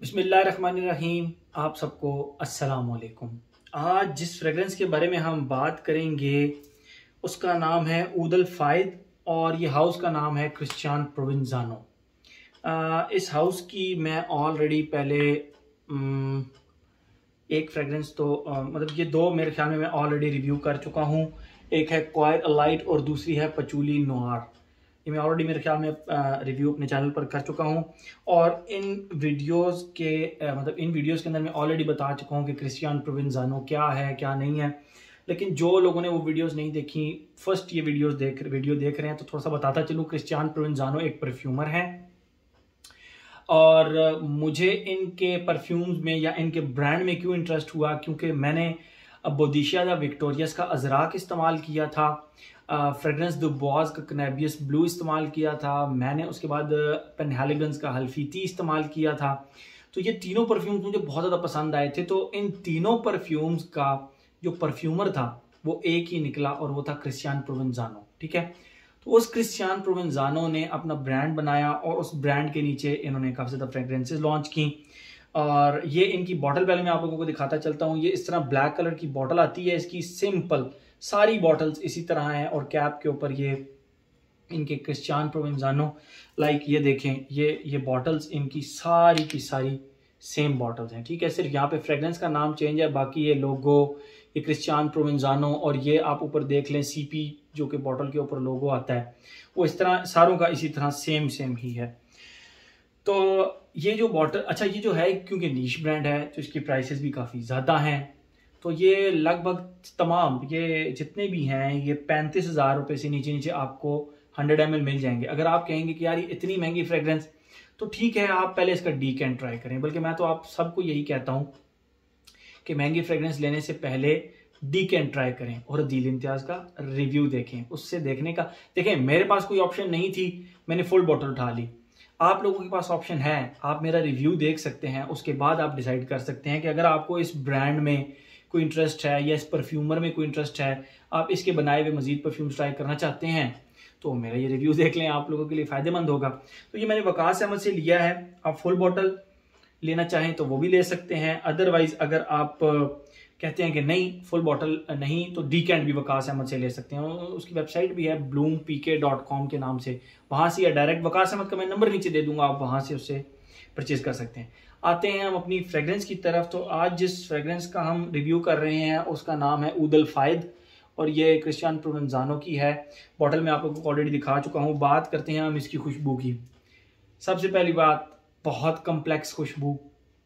बिस्मिल्लाहिर्रहमानिर्रहीम। आप सबको अस्सलाम वालेकुम। आज जिस फ्रेगरेंस के बारे में हम बात करेंगे उसका नाम है ऊद अल फायद और ये हाउस का नाम है क्रिश्चियन प्रोवेंजानो। इस हाउस की मैं ऑलरेडी पहले एक फ्रेगरेंस तो मतलब ये दो मेरे ख्याल में मैं ऑलरेडी रिव्यू कर चुका हूँ। एक है क्वाइट अ लाइट और दूसरी है पचूली नोआर। ये मैं ऑलरेडी मेरे ख्याल में रिव्यू अपने चैनल पर कर चुका हूँ और इन वीडियोस के इन वीडियोस के अंदर मैं ऑलरेडी बता चुका हूँ कि क्रिश्चियन प्रोवेंजानो क्या है क्या नहीं है। लेकिन जो लोगों ने वो वीडियोस नहीं देखी, फर्स्ट ये वीडियो देख रहे हैं, तो थोड़ा सा बताता चलूँ। क्रिश्चियन प्रोवेंजानो एक परफ्यूमर है और मुझे इनके परफ्यूम्स में या इनके ब्रांड में क्यों इंटरेस्ट हुआ, क्योंकि मैंने बोडिशिया दा विक्टोरियस का अजराक इस्तेमाल किया था, फ्रेगरेंस द बॉज का कनेबियस ब्लू इस्तेमाल किया था, मैंने उसके बाद पेनहेलिगन्स का हल्फीती इस्तेमाल किया था। तो ये तीनों परफ्यूम्स मुझे बहुत ज़्यादा पसंद आए थे। तो इन तीनों परफ्यूम्स का जो परफ्यूमर था वो एक ही निकला और वो था क्रिश्चियन प्रोवेंजानो। ठीक है, तो उस क्रिश्चियन प्रोवेंजानो ने अपना ब्रांड बनाया और उस ब्रांड के नीचे इन्होंने काफ़ी ज़्यादा फ्रेगरेंसेज लॉन्च की। और ये इनकी बॉटल पहले मैं आप लोगों को दिखाता चलता हूँ। ये इस तरह ब्लैक कलर की बॉटल आती है इसकी, सिंपल सारी बॉटल्स इसी तरह हैं और कैप के ऊपर ये इनके क्रिश्चियन प्रोवेंजानो लाइक ये देखें, ये बॉटल्स इनकी सारी की सारी सेम बॉटल्स हैं। ठीक है, सिर्फ यहाँ पे फ्रेगरेंस का नाम चेंज है, बाकी ये लोगो, ये क्रिश्चियन प्रोवेंजानो और ये आप ऊपर देख लें सीपी जो कि बॉटल के ऊपर लोगो आता है, वो इस तरह सारों का इसी तरह सेम ही है। तो ये जो बॉटल, अच्छा ये जो है क्योंकि नीश ब्रांड है तो इसकी प्राइसेस भी काफ़ी ज़्यादा हैं। तो ये लगभग तमाम ये जितने भी हैं ये 35,000 रुपये से नीचे आपको 100 ml मिल जाएंगे। अगर आप कहेंगे कि यार ये इतनी महंगी फ्रेगरेंस, तो ठीक है आप पहले इसका डीकैंट ट्राई करें। बल्कि मैं तो आप सबको यही कहता हूँ कि महंगी फ्रेगरेंस लेने से पहले डीकैंट ट्राई करें और दिल इम्तियाज़ का रिव्यू देखें। उससे देखने का, देखें मेरे पास कोई ऑप्शन नहीं थी, मैंने फुल बॉटल उठा ली। आप लोगों के पास ऑप्शन है, आप मेरा रिव्यू देख सकते हैं, उसके बाद आप डिसाइड कर सकते हैं कि अगर आपको इस ब्रांड में कोई इंटरेस्ट है या इस परफ्यूमर में कोई इंटरेस्ट है, आप इसके बनाए हुए मजीद परफ्यूम्स ट्राई करना चाहते हैं, तो मेरा ये रिव्यू देख लें, आप लोगों के लिए फ़ायदेमंद होगा। तो ये मैंने वकास अहमद से लिया है। आप फुल बॉटल लेना चाहें तो वो भी ले सकते हैं, अदरवाइज अगर आप कहते हैं कि नहीं फुल बॉटल नहीं, तो डीकैंट भी वकास अहमद से ले सकते हैं। उसकी वेबसाइट भी है bloompk.com के नाम से, वहाँ से या डायरेक्ट वकास अहमद का मैं नंबर नीचे दे दूंगा, आप वहाँ से उससे परचेज कर सकते हैं। आते हैं हम अपनी फ्रेगरेंस की तरफ। तो आज जिस फ्रेगरेंस का हम रिव्यू कर रहे हैं उसका नाम है ऊद अल फायद और ये क्रिश्चियन प्रोवेंजानो की है। बॉटल में आप लोगों को ऑलरेडी दिखा चुका हूँ। बात करते हैं हम इसकी खुशबू की। सबसे पहली बात, बहुत कम्प्लेक्स खुशबू,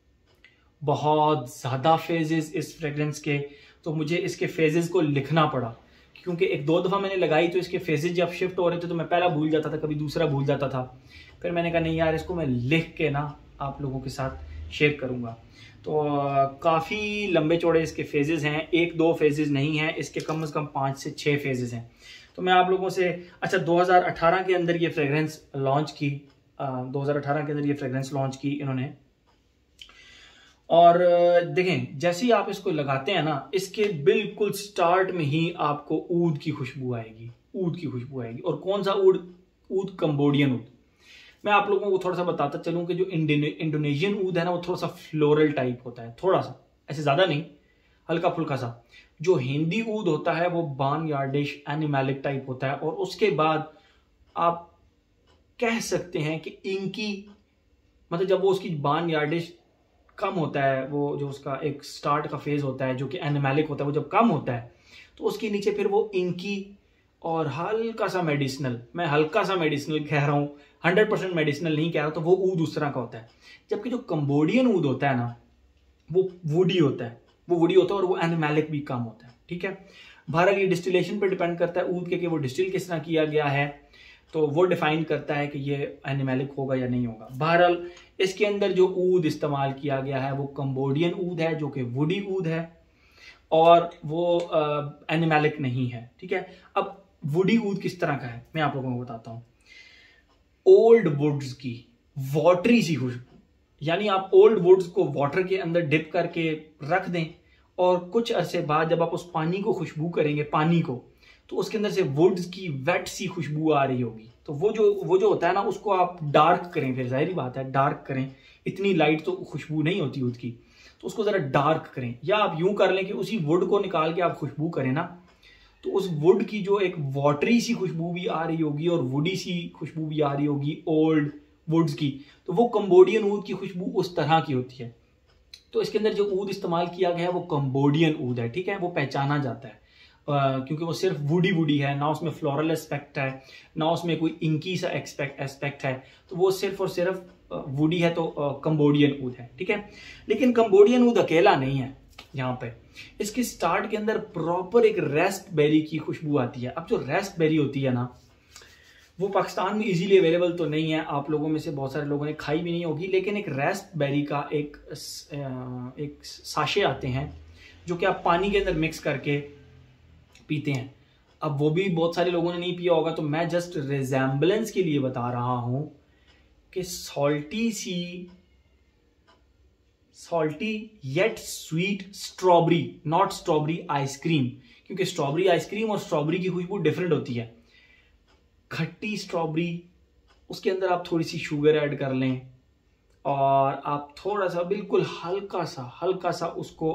बहुत ज़्यादा फेजेस इस फ्रेगरेंस के। तो मुझे इसके फेजेस को लिखना पड़ा, क्योंकि एक दो दफ़ा मैंने लगाई तो इसके फेजेस जब शिफ्ट हो रहे थे तो मैं पहला भूल जाता था, कभी दूसरा भूल जाता था। फिर मैंने कहा नहीं यार, इसको मैं लिख के ना आप लोगों के साथ शेयर करूँगा। तो काफ़ी लंबे चौड़े इसके फेजेस हैं, एक दो फेजेस नहीं हैं, इसके कम से कम 5 से 6 फेजेस हैं। तो मैं आप लोगों से, अच्छा 2018 के अंदर ये फ्रेगरेंस लॉन्च की, 2018 के अंदर ये फ्रेगरेंस लॉन्च की इन्होंने। और देखें जैसे ही आप इसको लगाते हैं ना, इसके बिल्कुल स्टार्ट में ही आपको ऊद की खुशबू आएगी, ऊद की खुशबू आएगी। और कौन सा ऊद? ऊद कंबोडियन ऊद। मैं आप लोगों को थोड़ा सा बताता चलूं कि जो इंडोनेशियन ऊद है ना, वो थोड़ा सा फ्लोरल टाइप होता है, थोड़ा सा, ऐसे ज़्यादा नहीं, हल्का फुल्का सा। जो हिंदी ऊद होता है वो बार्नयार्डिश एनिमैलिक टाइप होता है। और उसके बाद आप कह सकते हैं कि इंकी, मतलब जब वो उसकी बार्नयार्डिश कम होता है, वो जो उसका एक स्टार्ट का फेज होता है जो कि एनिमैलिक होता है, वो जब कम होता है तो उसके नीचे फिर वो इंकी और हल्का सा मेडिसिनल, मैं हल्का सा मेडिसिनल कह रहा हूँ, 100% मेडिसिनल नहीं कह रहा, तो वो ऊद उस तरह का होता है। जबकि जो कंबोडियन ऊद होता है ना, वो वुडी होता है, और वो एनिमैलिक भी कम होता है। ठीक है, बहरहाल ये डिस्टिलेशन पर डिपेंड करता है ऊद के कि वो डिस्टिल किस तरह किया गया है, तो वो डिफाइन करता है कि ये एनिमैलिक होगा या नहीं होगा। बहरहाल इसके अंदर जो ऊद इस्तेमाल किया गया है वो कंबोडियन ऊद है, जो कि वुडी ऊद है और वो एनिमैलिक नहीं है। ठीक है, अब वुडी ऊद किस तरह का है मैं आप लोगों को बताता हूँ। ओल्ड वुड्स की वाटरी सी खुशबू, यानी आप ओल्ड वुड्स को वाटर के अंदर डिप करके रख दें और कुछ अरसे बाद जब आप उस पानी को खुशबू करेंगे, पानी को, तो उसके अंदर से वुड्स की वेट सी खुशबू आ रही होगी। तो वो जो होता है ना, उसको आप डार्क करें, फिर जाहिर बात है डार्क करें, इतनी लाइट तो खुशबू नहीं होती ऊद की, तो उसको ज़रा डार्क करें। या आप यूं कर लें कि उसी वुड को निकाल के आप खुशबू करें ना, तो उस वुड की जो एक वाटरी सी खुशबू भी आ रही होगी और वुडी सी खुशबू भी आ रही होगी ओल्ड वुड्स की, तो वो कंबोडियन ऊद की खुशबू उस तरह की होती है। तो इसके अंदर जो ऊद इस्तेमाल किया गया है वो कंबोडियन ऊद है, ठीक है, वो पहचाना जाता है क्योंकि वो सिर्फ वुडी है, ना उसमें फ्लोरल एस्पेक्ट है, ना उसमें कोई इंकी सा एस्पेक्ट है, तो वो सिर्फ और सिर्फ वुडी है, तो कंबोडियन ऊद है, ठीक है। लेकिन कंबोडियन ऊद अकेला नहीं है यहाँ पे, इसके स्टार्ट के अंदर प्रॉपर एक रेस्पबेरी की खुशबू आती है। अब जो रेस्पबेरी होती है ना, वो पाकिस्तान में इजीली अवेलेबल तो नहीं है, आप लोगों में से बहुत सारे लोगों ने खाई भी नहीं होगी, लेकिन एक रेस्पबेरी का एक साशे आते हैं जो कि आप पानी के अंदर मिक्स करके पीते हैं। अब वो भी बहुत सारे लोगों ने नहीं पिया होगा, तो मैं जस्ट रिजेम्बलेंस के लिए बता रहा हूं कि salty yet sweet strawberry, not strawberry ice cream, क्योंकि स्ट्रॉबेरी आइसक्रीम और स्ट्रॉबेरी की खुशबू डिफरेंट होती है। खट्टी स्ट्रॉबेरी, उसके अंदर आप थोड़ी सी शुगर ऐड कर लें और आप थोड़ा सा बिल्कुल हल्का सा उसको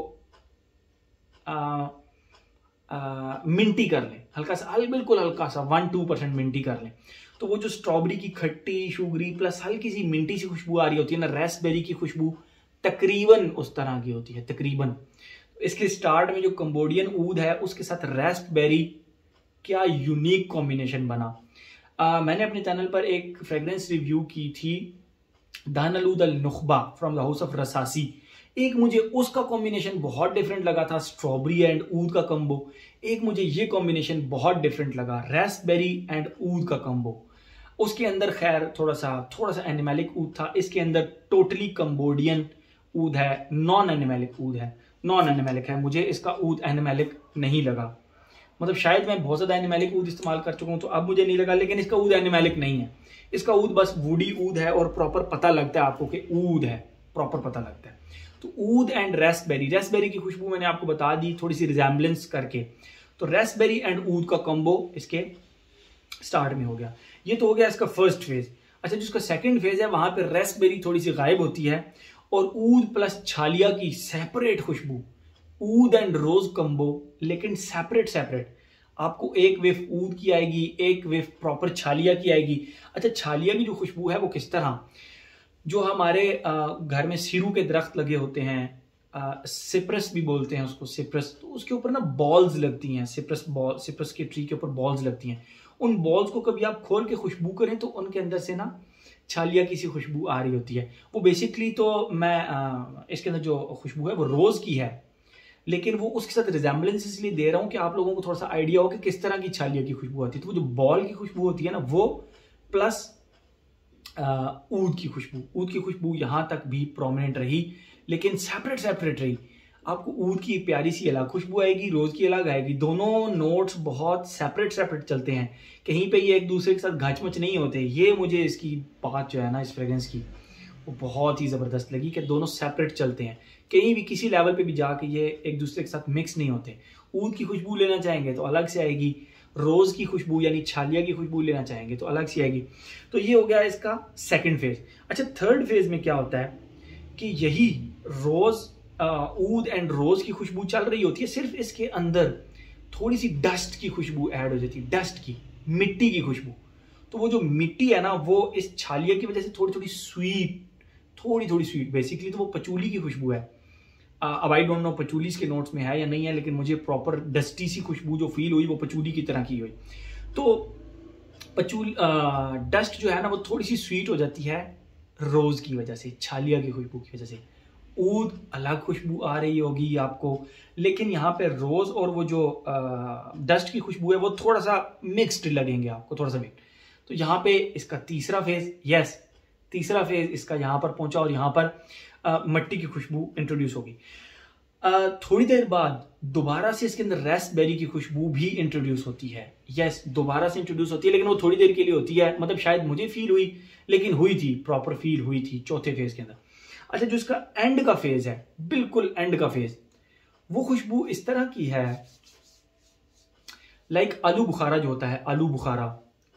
मिंटी कर लें, बिल्कुल हल्का सा 1-2% मिंटी कर लें, तो वो जो स्ट्रॉबेरी की खट्टी शुगरी प्लस हल्की सी मिंटी सी खुशबू आ रही होती है ना, रेस्पबेरी की खुशबू तकरीबन उस तरह की होती है, तकरीबन। इसके स्टार्ट में जो कंबोडियन ऊद है उसके साथ रेस्पबेरी, क्या यूनिक कॉम्बिनेशन बना। मैंने अपने चैनल पर एक फ्रेग्रेंस रिव्यू की थी, Dhan Oud Al Nukhba from the house of Rasasi. एक मुझे उसका कॉम्बिनेशन बहुत डिफरेंट लगा था, स्ट्रॉबेरी एंड ऊद का कम्बो। एक मुझे ये कॉम्बिनेशन बहुत डिफरेंट लगा, रेस्पबेरी एंड ऊद का कम्बो। उसके अंदर खैर थोड़ा सा एनिमेलिक ऊद था, इसके अंदर टोटली कंबोडियन ऊद है, नॉन एनिमेलिक ऊद है, नॉन एनिमेलिक है। मुझे इसका ऊद एनिमेलिक नहीं लगा, मतलब शायद मैं बहुत ज्यादा एनिमेलिक ऊद इस्तेमाल कर चुका हूं तो अब मुझे नहीं लगा, लेकिन इसका ऊद एनिमेलिक नहीं है। इसका ऊद बस वुडी ऊद है और प्रॉपर पता लगता है आपको कि ऊद है, प्रॉपर पता लगता है। तो ऊद एंड रेस्पबेरी की खुशबू मैंने आपको बता दी थोड़ी सी रिजेम्बलेंस करके। तो रेस्पबेरी एंड ऊद का कॉम्बो इसके स्टार्ट में हो गया। ये तो हो गया इसका फर्स्ट फेज। अच्छा, जिसका सेकंड फेज है वहां पे रेस्पबेरी थोड़ी सी गायब होती है और ऊद प्लस छालिया की सेपरेट खुशबू, ऊद एंड रोज कम्बो, लेकिन सेपरेट। आपको एक वेव ऊद की आएगी, एक वेव प्रॉपर छालिया की आएगी। अच्छा, छालिया की जो खुशबू है वो किस तरह, जो हमारे घर में सीरू के दरख्त लगे होते हैं, सिप्रस भी बोलते हैं उसको, सिप्रस, तो उसके ऊपर ना बॉल्स लगती हैं, सिप्रस के ट्री के ऊपर बॉल्स लगती हैं। उन बॉल्स को कभी आप खोल के खुशबू करें तो उनके अंदर से ना छालिया की सी खुशबू आ रही होती है। वो बेसिकली तो मैं इसके अंदर जो खुशबू है वो रोज की है, लेकिन वो उसके साथ रिजेम्बलेंस इसलिए दे रहा हूं कि आप लोगों को थोड़ा सा आइडिया हो कि किस तरह की छालिया की खुशबू आती है। तो वो जो बॉल की खुशबू होती है ना, वो प्लस ऊद की खुशबू यहां तक भी प्रोमिनेंट रही, लेकिन सेपरेट रही। आपको ऊद की प्यारी सी अलग खुशबू आएगी, रोज की अलग आएगी, दोनों नोट्स बहुत सेपरेट चलते हैं, कहीं पे ये एक दूसरे के साथ घचमच नहीं होते। ये मुझे इसकी बात जो है ना इस फ्रेग्रेंस की, वो बहुत ही ज़बरदस्त लगी कि दोनों सेपरेट चलते हैं, कहीं भी किसी लेवल पे भी जाके ये एक दूसरे के साथ मिक्स नहीं होते। ऊद की खुशबू लेना चाहेंगे तो अलग से आएगी, रोज की खुशबू यानी छालिया की खुशबू लेना चाहेंगे तो अलग से आएगी। तो ये हो गया इसका सेकंड फेज। अच्छा, थर्ड फेज में क्या होता है कि यही रोज ऊद एंड रोज की खुशबू चल रही होती है, सिर्फ इसके अंदर थोड़ी सी डस्ट की खुशबू ऐड हो जाती है, डस्ट की, मिट्टी की खुशबू। तो वो जो मिट्टी है ना, वो इस छालिया की वजह से थोड़ी स्वीट, बेसिकली तो वो पचूली की खुशबू है। अब आई डोंट नो पचूली के नोट्स में है या नहीं है, लेकिन मुझे प्रॉपर डस्टी सी खुशबू जो फील हुई वो पचूली की तरह की हुई। तो डस्ट जो है ना वो थोड़ी सी स्वीट हो जाती है रोज की वजह से, छालिया की खुशबू की वजह से। ऊद अलग खुशबू आ रही होगी आपको, लेकिन यहाँ पे रोज और वो जो डस्ट की खुशबू है वो थोड़ा सा मिक्सड लगेंगे आपको, थोड़ा सा मिक्स। तो यहाँ पे इसका तीसरा फेज इसका यहाँ पर पहुंचा और यहाँ पर मट्टी की खुशबू इंट्रोड्यूस होगी। थोड़ी देर बाद दोबारा से इसके अंदर रेस्पबेरी की खुशबू भी इंट्रोड्यूस होती है। यस, दोबारा से इंट्रोड्यूस होती है, लेकिन वो थोड़ी देर के लिए होती है, मतलब शायद मुझे फील हुई, लेकिन हुई थी, प्रॉपर फील हुई थी चौथे फेज के अंदर। अच्छा, जो इसका एंड का फेज है, बिल्कुल एंड का फेज, वो खुशबू इस तरह की है, लाइक आलू बुखारा जो होता है, आलू बुखारा,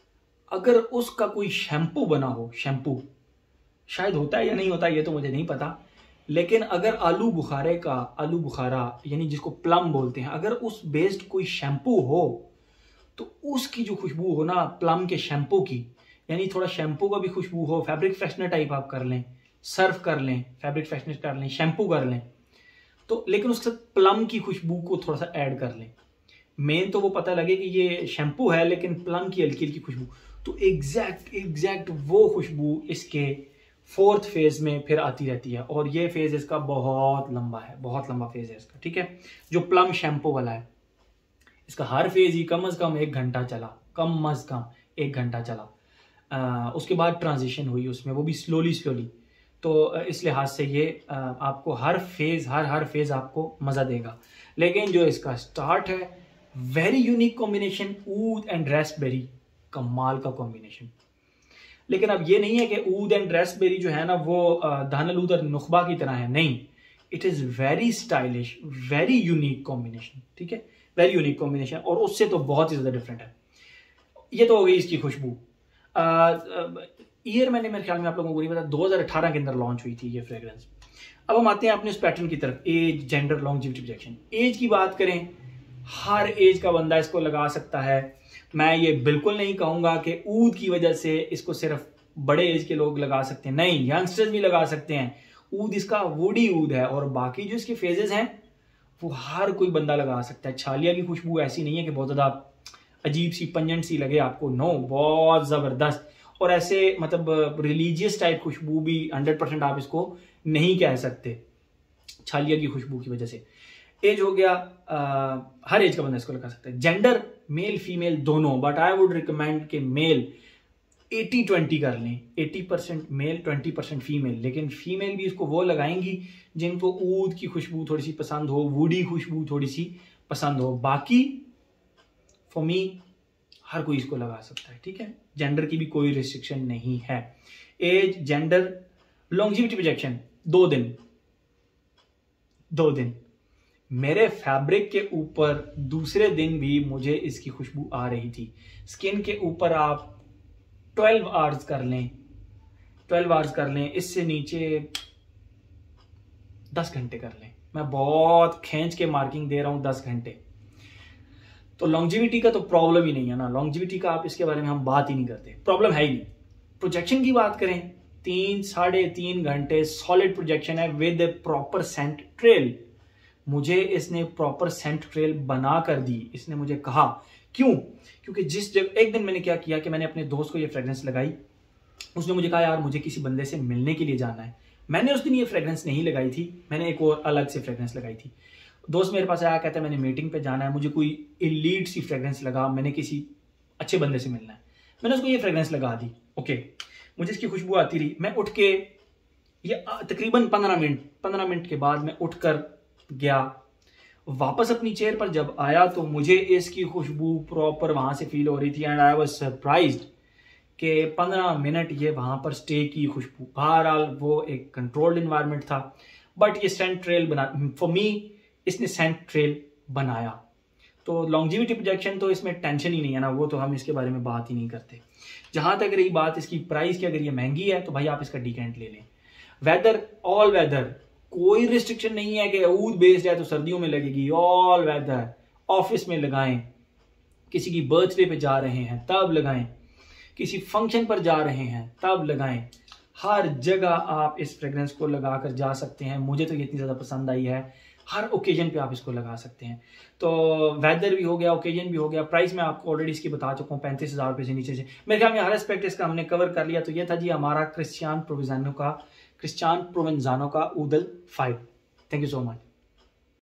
अगर उसका कोई शैम्पू बना हो, शैम्पू शायद होता है या नहीं होता ये तो मुझे नहीं पता, लेकिन अगर आलू बुखारा यानी जिसको प्लम बोलते हैं, अगर उस बेस्ड कोई शैम्पू हो तो उसकी जो खुशबू हो ना प्लम के शैम्पू की, यानी थोड़ा शैम्पू का भी खुशबू हो, फैब्रिक फ्रेशनर टाइप आप कर लें, सर्फ कर लें, फैब्रिक फ्रेशनर कर लें, शैम्पू कर लें, तो लेकिन उसके साथ प्लम की खुशबू को थोड़ा सा ऐड कर लें। मेन तो वो पता लगे कि ये शैम्पू है लेकिन प्लम की हल्की हल्की खुशबू, तो एग्जैक्ट वो खुशबू इसके 4th फेज में फिर आती रहती है। और ये फेज इसका बहुत लंबा है, बहुत लंबा फेज है इसका, ठीक है। जो प्लम शैम्पू वाला है इसका हर फेज ही कम से कम 1 घंटा चला, कम से कम 1 घंटा चला। उसके बाद ट्रांजिशन हुई उसमें, वो भी स्लोली। तो इस लिहाज से ये आपको हर फेज आपको मजा देगा। लेकिन जो इसका स्टार्ट है, very unique combination, oud and raspberry, कमाल का कॉम्बिनेशन। लेकिन अब ये नहीं है कि ऊद एंड रास्पबेरी जो है ना वो दानलूद और नुखबा की तरह है, नहीं, it is very stylish, very unique combination, ठीक है, वेरी यूनिक कॉम्बिनेशन, और उससे तो बहुत ही ज्यादा डिफरेंट है। ये तो हो गई इसकी खुशबू। ईयर मैंने मेरे ख्याल में आप लोगों को नहीं पता 2018 के अंदर लॉन्च हुई थी ये फ्रेग्रेंस। अब हम आते हैं अपने उस पैटर्न की तरफ, age, gender, longevity, projection. Age की बात करें, हर एज का बंदा इसको लगा सकता है। मैं ये बिल्कुल नहीं कहूंगा कि ऊद की वजह से इसको सिर्फ बड़े एज के लोग लगा सकते हैं, नहीं, यंगस्टर्स भी लगा सकते हैं। ऊद इसका वुडी ऊद है, और बाकी जो इसके फेजेस हैं वो हर कोई बंदा लगा सकता है। छालिया की खुशबू ऐसी नहीं है कि बहुत ज्यादा अजीब सी पंजेंट सी लगे आपको, नो, बहुत जबरदस्त। और ऐसे मतलब रिलीजियस टाइप खुशबू भी 100% आप इसको नहीं कह सकते छालिया की खुशबू की वजह से। एज हो गया, हर एज का बंदा इसको लगा सकता है। जेंडर, मेल फीमेल दोनों, बट आई वुड रिकमेंड कि मेल 80-20 कर लें, 80% मेल 20% फीमेल। लेकिन फीमेल भी इसको वो लगाएंगी जिनको ऊद की खुशबू थोड़ी सी पसंद हो, वुडी खुशबू थोड़ी सी पसंद हो। बाकी फॉर मी हर कोई इसको लगा सकता है, ठीक है, जेंडर की भी कोई रिस्ट्रिक्शन नहीं है। एज, जेंडर, लॉन्जिविटी, प्रोजेक्शन, 2 दिन। मेरे फैब्रिक के ऊपर दूसरे दिन भी मुझे इसकी खुशबू आ रही थी। स्किन के ऊपर आप 12 आवर्स कर लें, इससे नीचे 10 घंटे कर लें। मैं बहुत खींच के मार्किंग दे रहा हूं, 10 घंटे। तो लॉन्जिविटी का तो प्रॉब्लम ही नहीं है ना, लॉन्जिविटी का आप इसके बारे में हम बात ही नहीं करते, प्रॉब्लम है ही नहीं। प्रोजेक्शन की बात करें, 3-3.5 घंटे सॉलिड प्रोजेक्शन है विद प्रॉपर सेंट ट्रेल। मुझे इसने प्रॉपर सेंट ट्रेल बना कर दी। इसने मुझे कहा, क्यों? क्योंकि जिस जगह एक दिन मैंने क्या किया कि मैंने अपने दोस्त को ये फ्रेग्रेंस लगाई, उसने मुझे कहा यार मुझे किसी बंदे से मिलने के लिए जाना है। मैंने उस दिन ये फ्रेग्रेंस नहीं लगाई थी, मैंने एक और अलग से फ्रेग्रेंस लगाई थी। दोस्त मेरे पास आया, कहता है मैंने मीटिंग पे जाना है, मुझे कोई इलीट सी फ्रेग्रेंस लगा, मैंने किसी अच्छे बंदे से मिलना है। मैंने उसको ये फ्रेग्रेंस लगा दी, ओके, मुझे इसकी खुशबू आती रही। मैं उठ के, ये तकरीबन 15 मिनट के बाद मैं उठकर गया, वापस अपनी चेयर पर जब आया तो मुझे इसकी खुशबू प्रॉपर वहां से फील हो रही थी। एंड आई वाज सरप्राइज्ड कि 15 मिनट ये वहां पर स्टे की खुशबू। बहरहाल वो एक कंट्रोल्ड इन्वायरमेंट था, बट ये सेंट ट्रेल बना, फॉर मी इसने सेंट ट्रेल बनाया। तो लॉन्जिविटी, प्रोजेक्शन तो इसमें टेंशन ही नहीं है ना, वो तो हम इसके बारे में बात ही नहीं करते। जहां तक रही बात इसकी प्राइस की, अगर ये महंगी है तो भाई आप इसका डिकेंट ले लें। वेदर, ऑल वेदर, कोई रिस्ट्रिक्शन नहीं है कि ऊद बेस्ड है तो सर्दियों में लगेगी, ऑल वेदर। ऑफिस में लगाएं, किसी की बर्थडे पे जा रहे हैं तब लगाएं, किसी फंक्शन पर जा रहे हैं तब लगाएं, हर जगह आप इस फ्रेग्रेंस को लगा कर जा सकते हैं। मुझे तो ये इतनी ज़्यादा पसंद आई है, हर ओकेजन पे आप इसको लगा सकते हैं। तो वेदर भी हो गया, ओकेजन भी हो गया। प्राइस मैं आपको ऑलरेडी इसकी बता चुका हूँ, 35,000 रुपये से नीचे से। मेरे ख्याल में हर एस्पेक्ट इसका हमने कवर कर लिया। तो ये था जी हमारा क्रिस्टियान प्रोवेंजानो का ऊदल 5। Thank you so much.